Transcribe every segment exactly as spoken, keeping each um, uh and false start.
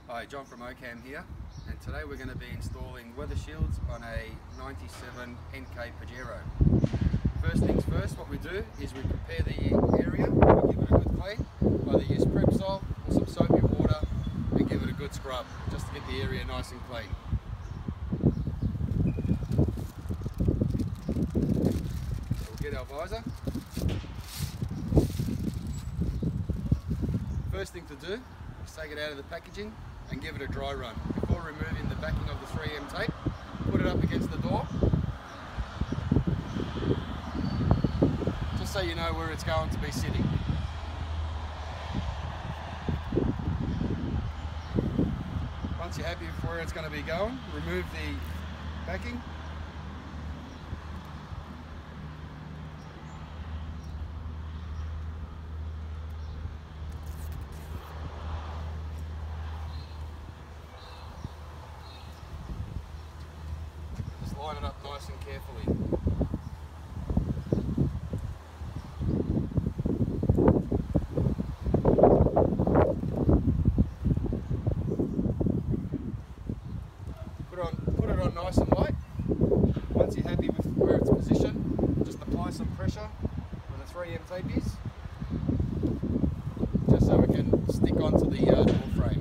Hi, John from Ocam here, and today we're going to be installing weather shields on a ninety-seven N K Pajero. First things first, what we do is we prepare the area, we give it a good clean, either use Prepsol or some soapy water and give it a good scrub, just to get the area nice and clean. So we'll get our visor. First thing to do is take it out of the packaging and give it a dry run. Before removing the backing of the three M tape, put it up against the door, just so you know where it's going to be sitting. Once you're happy with where it's going to be going, remove the backing. Line it up nice and carefully. Put it on, put it on nice and light. Once you're happy with where it's positioned, just apply some pressure where the three M tape is, just so it can stick onto the uh, door frame.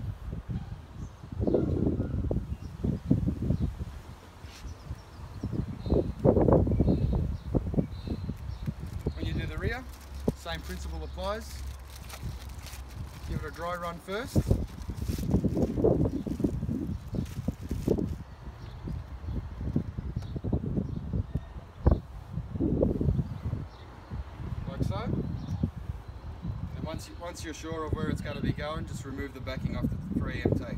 Same principle applies. Give it a dry run first. Like so. And once, you, once you're sure of where it's going to be going, just remove the backing off the three M tape.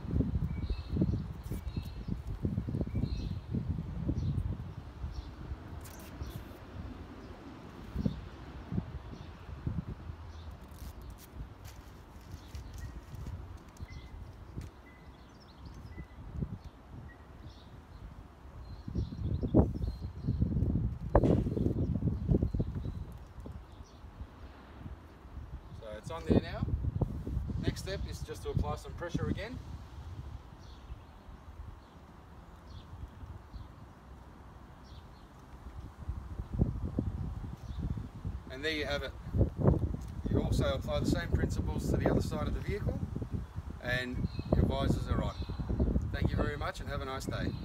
It's on there now. Next step is just to apply some pressure again. And there you have it. You also apply the same principles to the other side of the vehicle and your visors are on. Thank you very much and have a nice day.